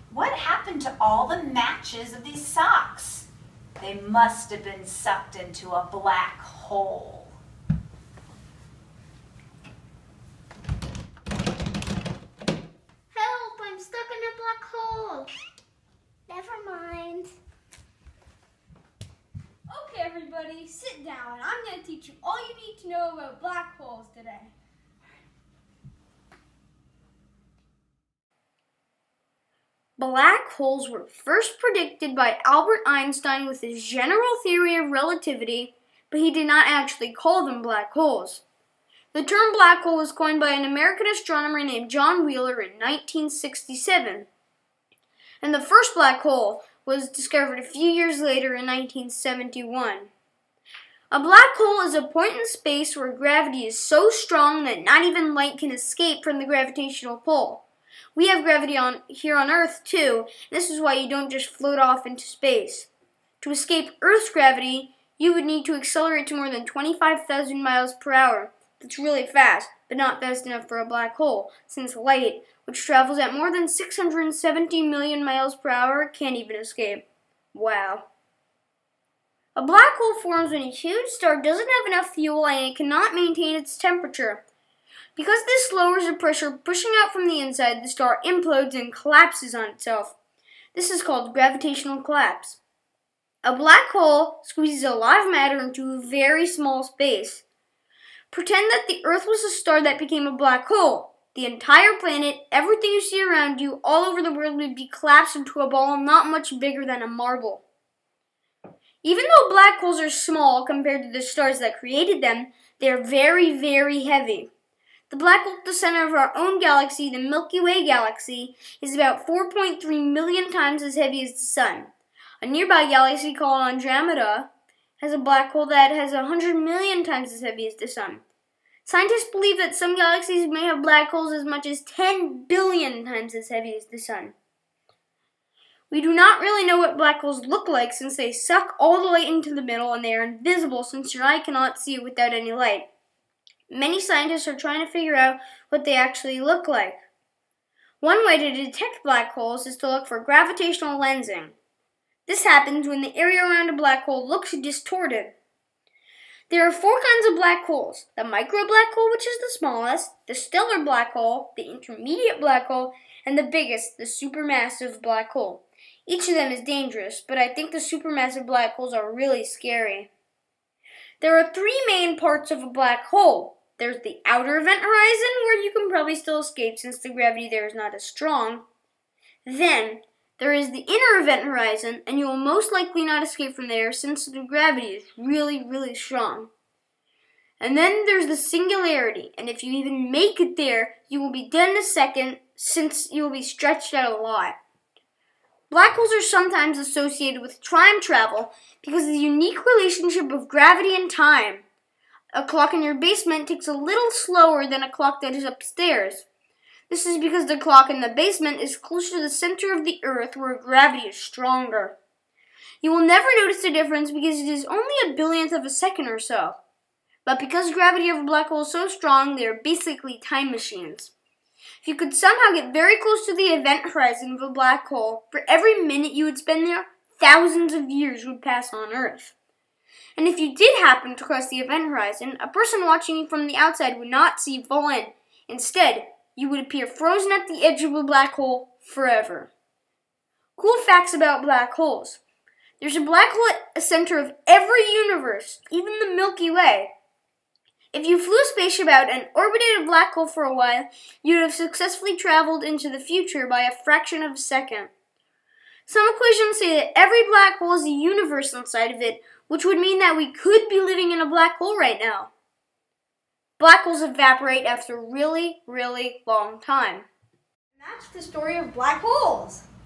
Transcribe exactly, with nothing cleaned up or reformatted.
What happened to all the matches of these socks? They must have been sucked into a black hole. Help! I'm stuck in a black hole. Never mind. Okay, everybody, sit down. I'm going to teach you all you need to know about black holes today. Black holes were first predicted by Albert Einstein with his general theory of relativity, but he did not actually call them black holes. The term black hole was coined by an American astronomer named John Wheeler in nineteen sixty-seven. And the first black hole was discovered a few years later in nineteen seventy-one. A black hole is a point in space where gravity is so strong that not even light can escape from the gravitational pull. We have gravity on here on Earth too. This is why you don't just float off into space. To escape Earth's gravity, you would need to accelerate to more than twenty-five thousand miles per hour. That's really fast, but not fast enough for a black hole, since light, which travels at more than six hundred seventy million miles per hour, can't even escape. Wow. A black hole forms when a huge star doesn't have enough fuel and it cannot maintain its temperature. Because this lowers the pressure pushing out from the inside, the star implodes and collapses on itself. This is called gravitational collapse. A black hole squeezes a lot of matter into a very small space. Pretend that the Earth was a star that became a black hole. The entire planet, everything you see around you, all over the world would be collapsed into a ball not much bigger than a marble. Even though black holes are small compared to the stars that created them, they are very, very heavy. The black hole at the center of our own galaxy, the Milky Way galaxy, is about four point three million times as heavy as the Sun. A nearby galaxy called Andromeda has a black hole that has one hundred million times as heavy as the Sun. Scientists believe that some galaxies may have black holes as much as ten billion times as heavy as the Sun. We do not really know what black holes look like since they suck all the light into the middle and they are invisible since your eye cannot see it without any light. Many scientists are trying to figure out what they actually look like. One way to detect black holes is to look for gravitational lensing. This happens when the area around a black hole looks distorted. There are four kinds of black holes: the micro black hole, which is the smallest, the stellar black hole, the intermediate black hole, and the biggest, the supermassive black hole. Each of them is dangerous, but I think the supermassive black holes are really scary. There are three main parts of a black hole. There's the outer event horizon, where you can probably still escape since the gravity there is not as strong. Then, there is the inner event horizon, and you will most likely not escape from there since the gravity is really, really strong. And then there's the singularity, and if you even make it there, you will be dead in a second since you will be stretched out a lot. Black holes are sometimes associated with time travel because of the unique relationship of gravity and time. A clock in your basement ticks a little slower than a clock that is upstairs. This is because the clock in the basement is closer to the center of the Earth where gravity is stronger. You will never notice the difference because it is only a billionth of a second or so. But because gravity of a black hole is so strong, they are basically time machines. If you could somehow get very close to the event horizon of a black hole, for every minute you would spend there, thousands of years would pass on Earth. And if you did happen to cross the event horizon, a person watching you from the outside would not see you fall in. Instead, you would appear frozen at the edge of a black hole forever. Cool facts about black holes. There's a black hole at the center of every universe, even the Milky Way. If you flew a spaceship out and orbited a black hole for a while, you would have successfully traveled into the future by a fraction of a second. Some equations say that every black hole has a universe inside of it, which would mean that we could be living in a black hole right now. Black holes evaporate after a really, really long time. And that's the story of black holes.